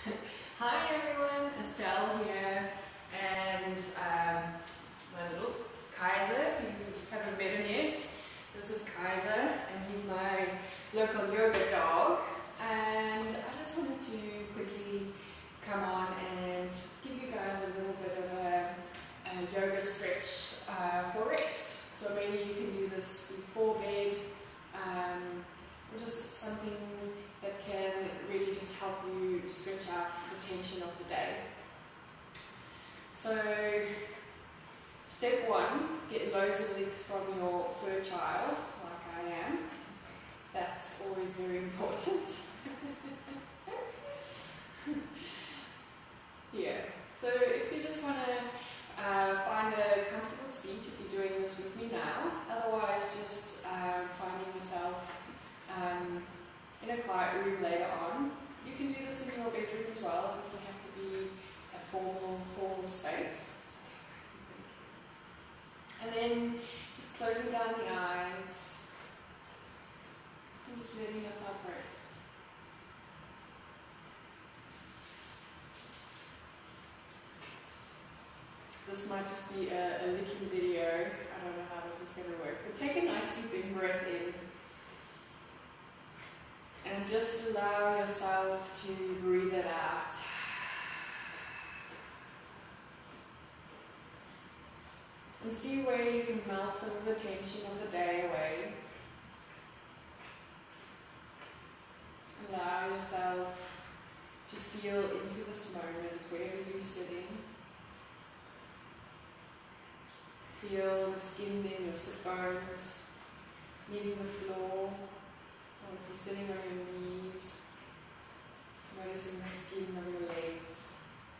Hi everyone, Estelle here, and my little Kaiser, if you haven't met him yet. This is Kaiser, and he's my local yoga dog. And I just wanted to quickly come on and give you guys a little bit of a yoga stretch for rest. So maybe you can do this before bed, or just something that can really just help you stretch out the tension of the day. So, step one, get loads of licks from your fur child, like I am. That's always very important. Yeah, so if you just want to find a comfortable seat, if you're doing this with me now, otherwise just finding yourself in a quiet room later on. You can do this in your bedroom as well, it doesn't have to be a formal space. And then just closing down the eyes and just letting yourself rest. This might just be a licking video, I don't know how this is going to work, but take a nice deep in breath in. And just allow yourself to breathe it out. And see where you can melt some of the tension of the day away. Allow yourself to feel into this moment, wherever you're sitting. Feel the skin in your sit bones, meeting the floor. Or if you're sitting on your knees, noticing the skin of your legs.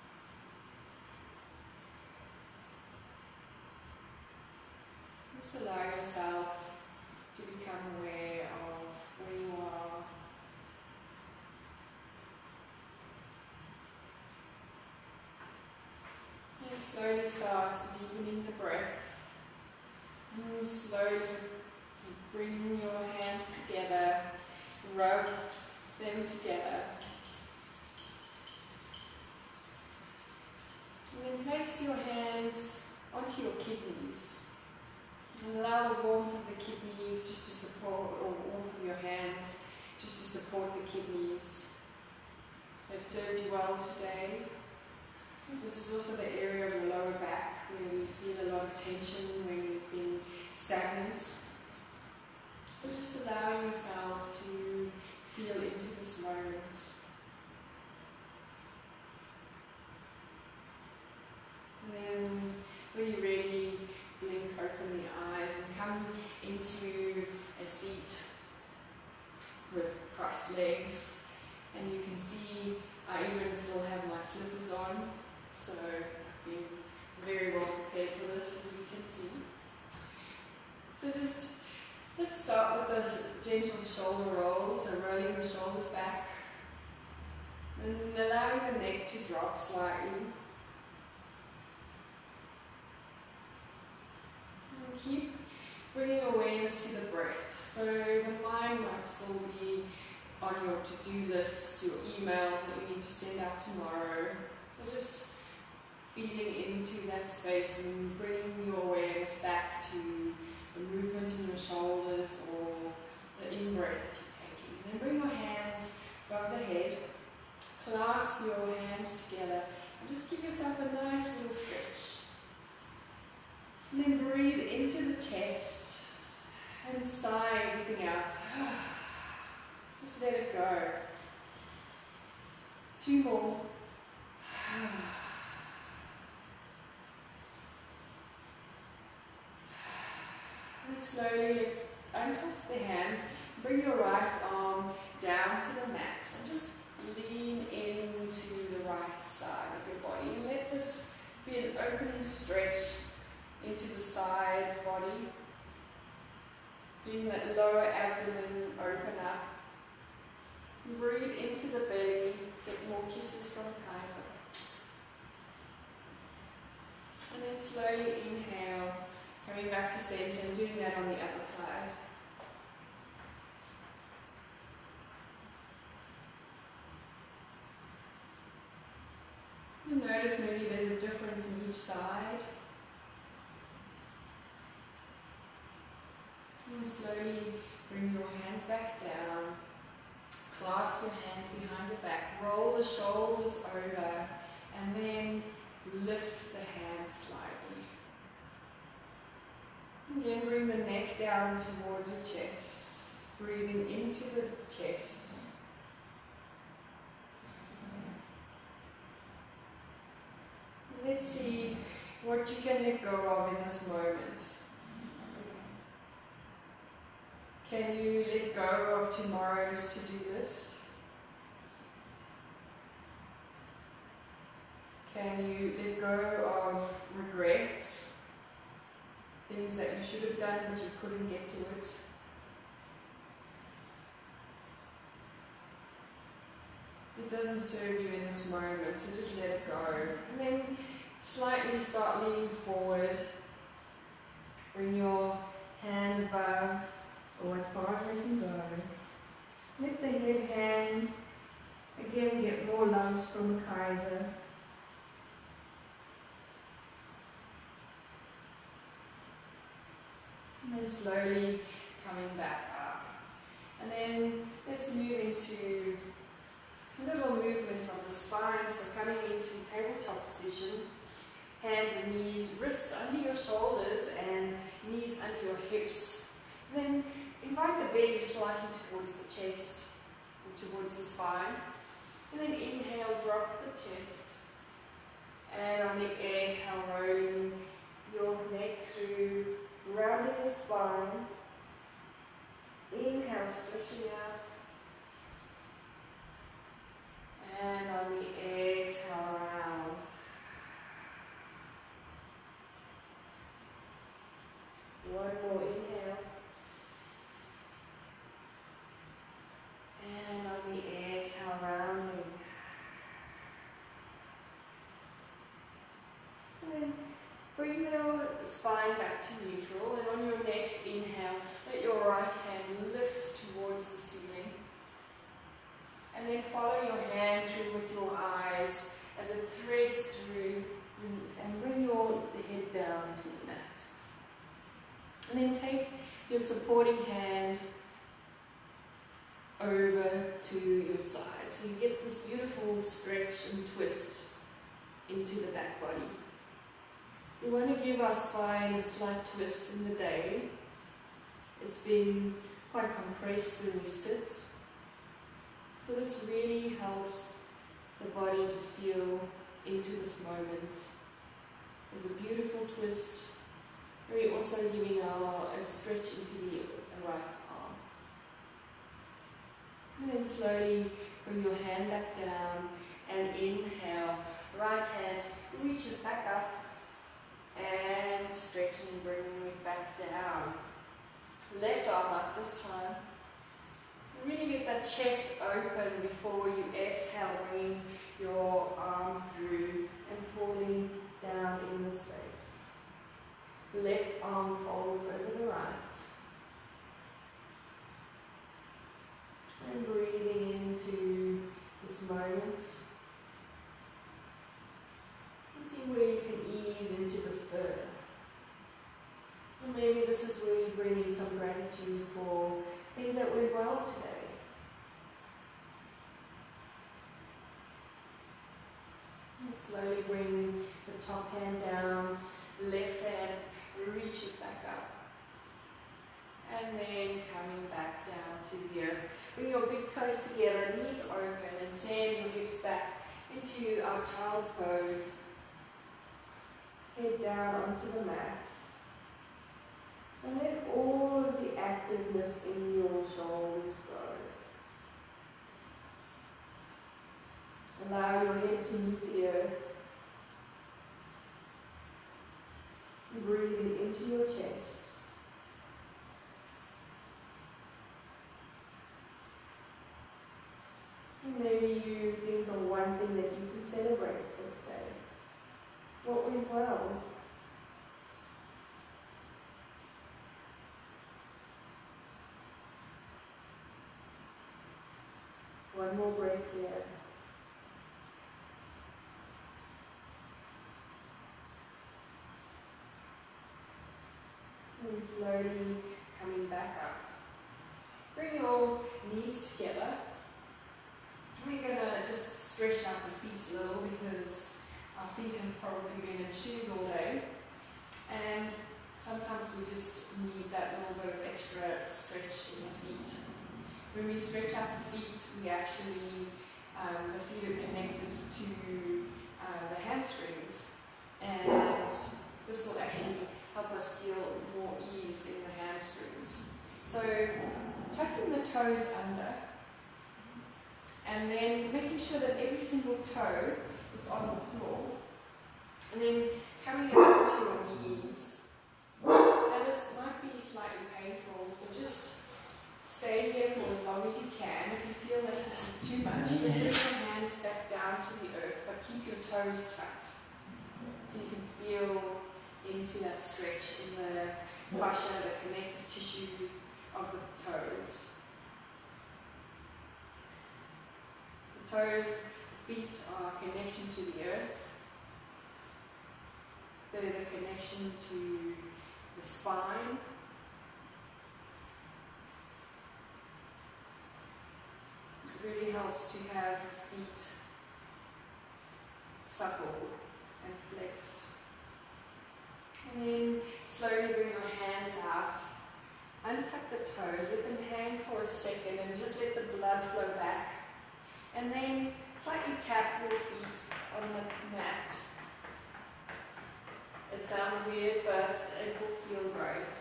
Just allow yourself to become aware of where you are. And slowly start deepening the breath. And slowly bring your hands together, rub them together. And then place your hands onto your kidneys. And allow the warmth of the kidneys just to support, or warmth of your hands just to support the kidneys. They've served you well today. This is also the area of your lower back where you feel a lot of tension when you've been stagnant. So just allowing yourself to feel into this moment. And then when you're ready, blink open the eyes and come into a seat with crossed legs. And you can see I even still have my slippers on, so I've been very well prepared for this, as you can see. So just let's start with those gentle shoulder rolls, so rolling the shoulders back and allowing the neck to drop slightly. And keep bringing awareness to the breath. So the mind might still be on your to-do list, your emails that you need to send out tomorrow. So just feeling into that space and bringing your awareness back to the movements in your shoulders or the in-breath that you're taking. And then bring your hands above the head, clasp your hands together, and just give yourself a nice little stretch. And then breathe into the chest and sigh everything out. Just let it go. 2 more. And slowly unclasp the hands, bring your right arm down to the mat and just lean into the right side of your body. And let this be an opening stretch into the side body. Letting that lower abdomen open up. Breathe into the belly, get more kisses from Kaiser. And then slowly inhale, coming back to center and doing that on the other side. notice maybe there's a difference in each side. And slowly bring your hands back down. Clasp your hands behind your back. Roll the shoulders over. And then lift the hands slightly. Again, bring the neck down towards your chest. Breathing into the chest. Let's see what you can let go of in this moment. Can you let go of tomorrow's to-do list? Can you let go of regrets? Things that you should have done but you couldn't get to it? It doesn't serve you in this moment, so just let it go. And then slightly start leaning forward. Bring your hand above, or as far as they can go. Let the head hang. Again, get more lunge from the Kaiser. And then slowly coming back up. And then let's move into little movements of the spine. So coming into tabletop position. Hands and knees, wrists under your shoulders and knees under your hips. And then invite the belly slightly towards the chest, and towards the spine. And then inhale, drop the chest. And on the exhale, rolling your neck through, rounding the spine. Inhale, stretching out. And on the exhale, round. One more inhale. And on the exhale, rounding. And then bring your spine back to neutral. And on your next inhale, let your right hand lift towards the ceiling. And then follow your hand through with your eyes as it threads through, and bring your head down to the mat. And then take your supporting hand over to your side. So you get this beautiful stretch and twist into the back body. We want to give our spine a slight twist in the day. It's been quite compressed when we sit. So this really helps the body just feel into this moment. There's a beautiful twist. We're also giving a stretch into the right arm. And then slowly bring your hand back down and inhale. Right hand reaches back up and stretching, bringing it back down. Left arm up this time. Really get that chest open before you exhale, bringing your arm through and falling down in the space. Left arm folds over the right. And breathing into this moment. And see where you can ease into this further. And maybe this is where you bring in some gratitude for things that went well today. And slowly bring the top hand down, left hand reaches back up. And then coming back down to the earth. Bring your big toes together, knees open, and send your hips back into our child's pose. Head down onto the mat. And let all of the activeness in your shoulders go. Allow your head to meet the earth. Breathing into your chest. And maybe you think of one thing that you can celebrate for today. What went well? One more breath here. And slowly coming back up. Bring your knees together. We're going to just stretch out the feet a little because our feet have probably been in shoes all day. And sometimes we just need that little bit of extra stretch in the feet. When we stretch out the feet, we actually, the feet are connected to the hamstrings. And this will actually help us feel more ease in the hamstrings. So tucking the toes under, and then making sure that every single toe is on the floor, and then coming up to your knees. So this might be slightly painful, so just stay here for as long as you can. If you feel that this is too much, then bring your hands back down to the earth, but keep your toes tucked, so you can feel into that stretch in the fascia, the connective tissues of the toes. The toes, the feet are a connection to the earth. They're the connection to the spine. It really helps to have the feet supple and flexed. And then slowly bring your hands out. Untuck the toes, let them hang for a second and just let the blood flow back. And then slightly tap your feet on the mat. It sounds weird, but it will feel great.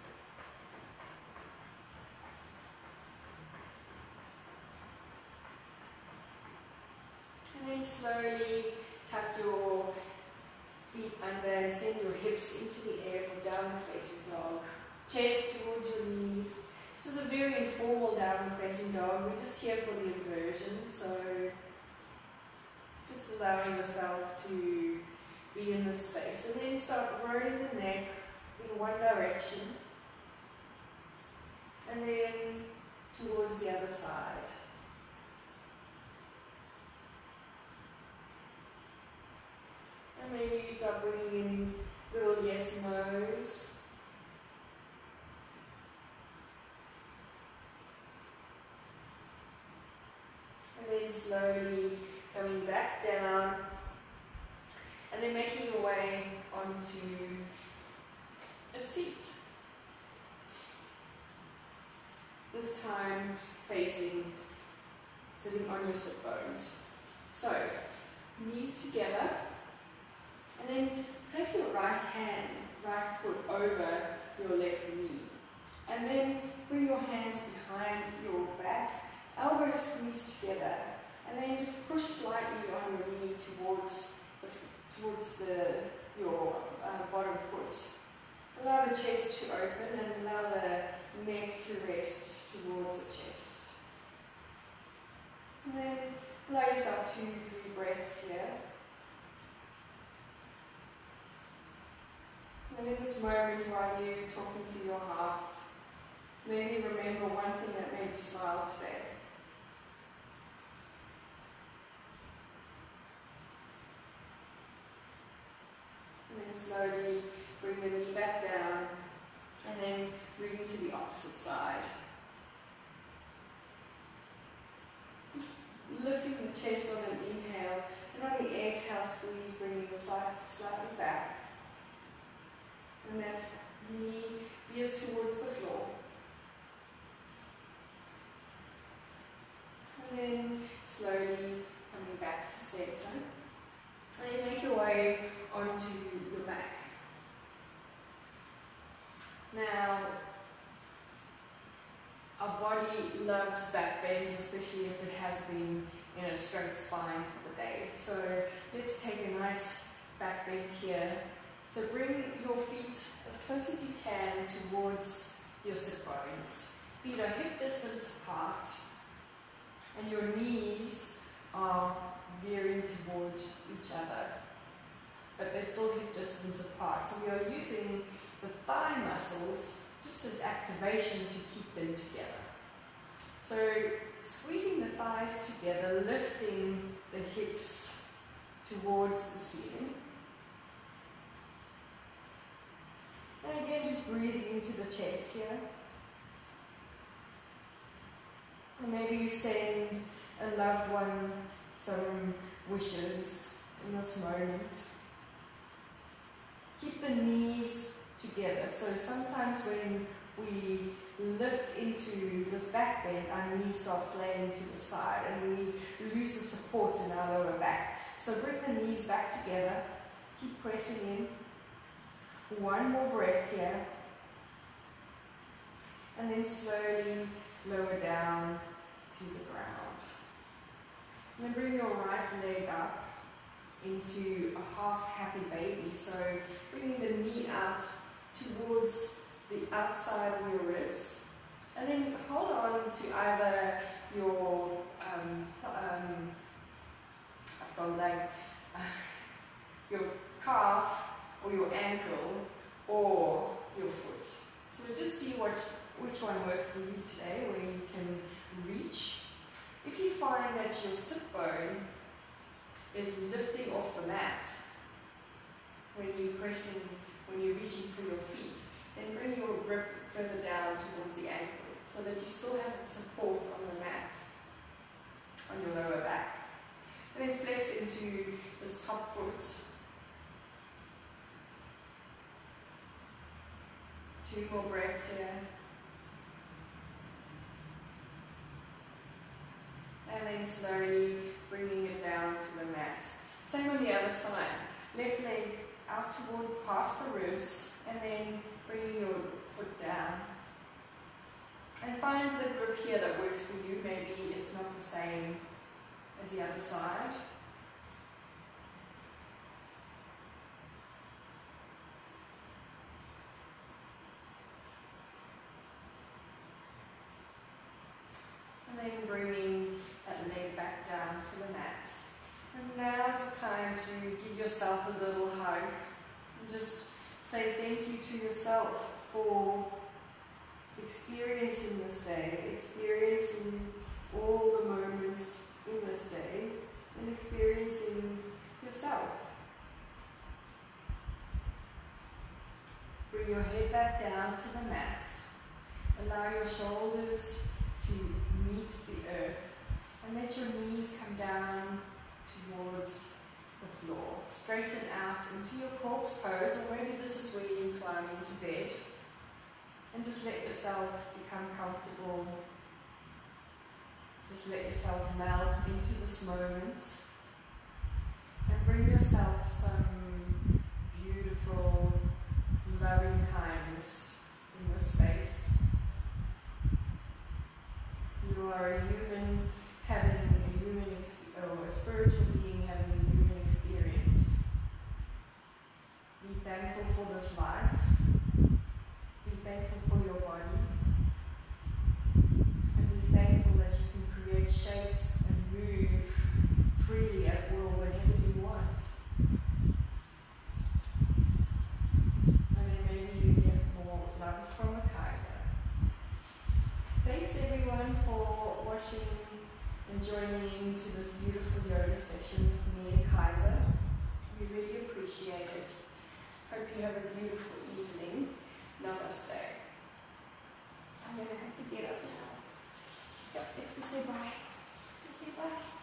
And then slowly tuck your feet under and send your hips into the air for downward facing dog. Chest towards your knees. This is a very informal downward facing dog. We're just here for the inversion, so just allowing yourself to be in this space. And then start rolling the neck in one direction, and then towards the other side. And maybe you start bringing in little yes no's. And then slowly coming back down, and then making your way onto a seat. This time facing, sitting on your sit bones. So, knees together, and then place your right foot over your left knee. And then bring your hands behind your back, elbows squeeze together, and then just push slightly on your knee towards your bottom foot. Allow the chest to open and allow the neck to rest towards the chest. And then allow yourself 2-3 breaths here. And in this moment while you're talking to your heart, maybe remember one thing that made you smile today. And then slowly bring the knee back down, and then moving to the opposite side. Just lifting the chest on an inhale, and on the exhale squeeze, bringing yourself slightly back. And that knee veers towards the floor. And then slowly coming back to center. And then make your way onto your back. Now, our body loves back bends, especially if it has been in a straight spine for the day. So let's take a nice back bend here. So bring your feet as close as you can towards your sit bones. Feet are hip distance apart, and your knees are veering towards each other, but they're still hip distance apart. So we are using the thigh muscles just as activation to keep them together. So squeezing the thighs together, lifting the hips towards the ceiling. And again, just breathing into the chest here. And maybe you send a loved one some wishes in this moment. Keep the knees together. So sometimes when we lift into this back bend, our knees start flaying to the side and we lose the support in our lower back. So bring the knees back together. Keep pressing in. One more breath here. And then slowly lower down to the ground. And then bring your right leg up into a half happy baby. So bringing the knee out towards the outside of your ribs. And then hold on to either your your calf or your ankle or your foot. So we'll just see which one works for you today, where you can reach. If you find that your sit bone is lifting off the mat when you're reaching for your feet, then bring your grip further down towards the ankle so that you still have support on the mat, on your lower back. And then flex into this top foot. 2 more breaths here. And then slowly bringing it down to the mat. Same on the other side. Left leg out towards past the ribs, and then bringing your foot down. And find the grip here that works for you. Maybe it's not the same as the other side. And then bringing that leg back down to the mat. And now's the time to give yourself a little hug. And just say thank you to yourself for experiencing this day, experiencing all the moments in this day, and experiencing yourself. Bring your head back down to the mat. Allow your shoulders to meet the earth, and let your knees come down towards the floor. Straighten out into your corpse pose, or maybe this is where you climb into bed. And just let yourself become comfortable. Just let yourself melt into this moment. And bring yourself some beautiful, loving kindness in this space. You are a human having a spiritual being having a human experience. Be thankful for this life. Be thankful for your body. And be thankful that you can create shapes and move freely at will whenever you want. And then maybe you get more loves from a Kaiser. Thanks everyone for watching and joining into this beautiful yoga session with me and Kaiser. We really appreciate it. Hope you have a beautiful evening. Namaste. I'm going to have to get up now. Yep, let's go say bye. Let's go say bye.